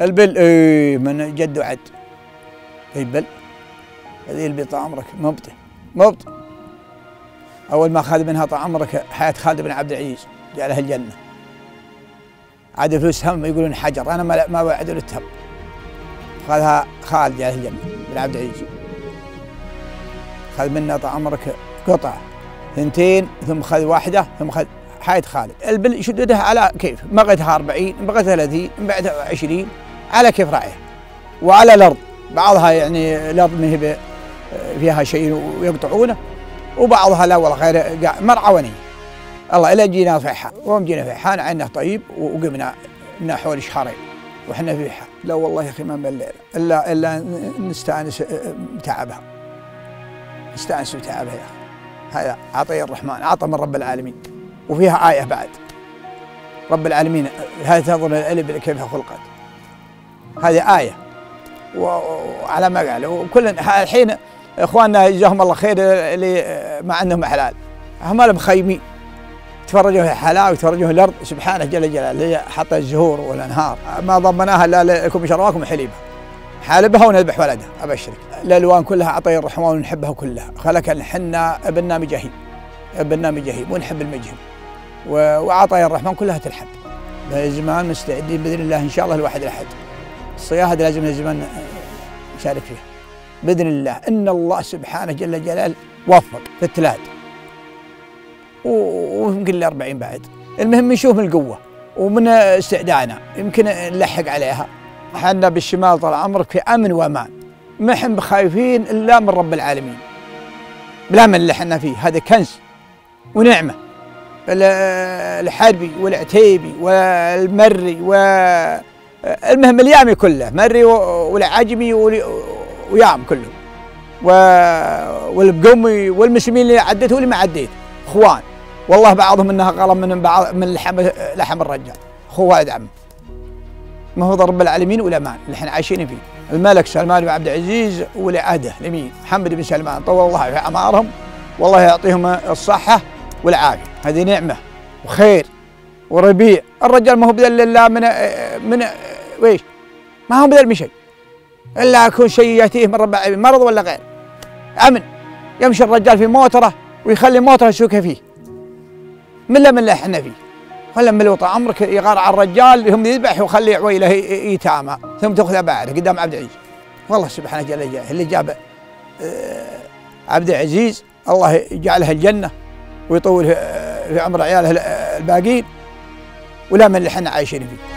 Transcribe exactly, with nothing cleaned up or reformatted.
البل اي من جد وعد. البل هذه اللي طال عمرك مبطي مبطي. اول ما اخذ منها طال عمرك حياه خالد بن عبد العزيز جعلها الجنه. عاد فلوس هم يقولون حجر، انا ما ما وعد التهم. خذها خالد جعلها الجنه بن عبد العزيز. خذ منها طال عمرك قطعه ثنتين ثم خذ واحده ثم خذ حياة خالد. البل شددها على كيف، بغتها أربعين بغتها ثلاثين بعدها عشرين على كيف رأيه. وعلى الأرض بعضها يعني الأرض ما هي فيها شيء ويقطعونه، وبعضها لا والله غير مرعى ونية. الله إلا جينا فيحان، وهم جينا فيحان عنا طيب وقمنا لنا حول شهرين وحنا فيحان. لا والله يا أخي ما من الليلة إلا إلا نستأنس بتعبها. نستأنس بتعبها يا أخي. هذا عطية الرحمن، عطى من رب العالمين. وفيها آية بعد رب العالمين هذه تنظر الإبل كيف خلقت. هذه آية وعلى ما قال. وكل الحين إخواننا جزاهم الله خير اللي ما عندهم حلال هم مخيمين تفرجوا في الحلاوة وتفرجوا في الأرض سبحانه جل جلاله اللي حط الزهور والأنهار ما ضمناها إلا لكم شرواكم وحليبها حالبها ونذبح ولدها. أبشرك الألوان كلها عطية الرحمن ونحبها كلها. خلك حنا ابننا مجاهيم ابننا مجاهيم ونحب المجهم وعطايا الرحمن كلها تنحب. زمان مستعدين باذن الله ان شاء الله الواحد الاحد. الصياحه لازم زمان نشارك فيها باذن الله. ان الله سبحانه جل جلاله وفق في الثلاث ويمكن ل أربعين بعد. المهم نشوف من القوه ومن استعدادنا يمكن نلحق عليها. احنا بالشمال طال عمرك في امن وامان، ما احنا خايفين الا من رب العالمين. بلا من اللي احنا فيه هذا كنز ونعمه. الحربي والعتيبي والمري والمهم اليامي كله مري والعجمي ويام كله والبقومي والمسلمين اللي عديت واللي ما عديت اخوان والله. بعضهم انها غلط من بعض من لحم لحم الرجال اخوه ادعم. ما هو رب العالمين والامان اللي احنا عايشين فيه. الملك سلمان بن عبد العزيز ولعهده اليمين محمد بن سلمان طول الله في اعمارهم والله يعطيهم الصحه والعافيه. هذه نعمه وخير وربيع. الرجال ما هو بذل الا من من ويش ما هو بذل من شيء الا يكون شيء ياتيه من رب العالمين مرض ولا غير. امن يمشي الرجال في موتره ويخلي موتره يسوقها فيه من لا من اللي احنا فيه. ولا من لو طال عمرك يغار على الرجال هم يذبح ويخلي عويله يتامى ثم تاخذها بعد قدام عبد العزيز. والله سبحانه جل جلاله اللي جاب عبد العزيز الله يجعلها الجنه ويطول في عمر عياله الباقين ولا من اللي احنا عايشين فيه.